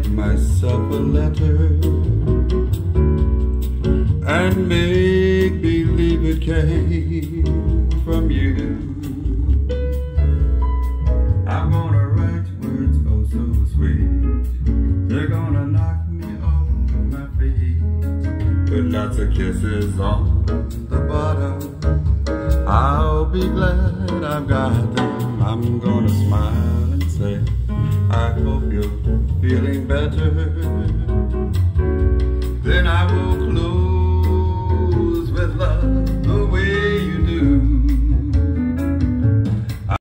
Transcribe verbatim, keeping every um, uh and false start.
write myself a letter and make believe it came from you. I'm gonna write words oh so sweet, they're gonna knock me off my feet. With lots of kisses on the bottom, I'll be glad I've got them. I'm gonna smile and say, I hope you're feeling better.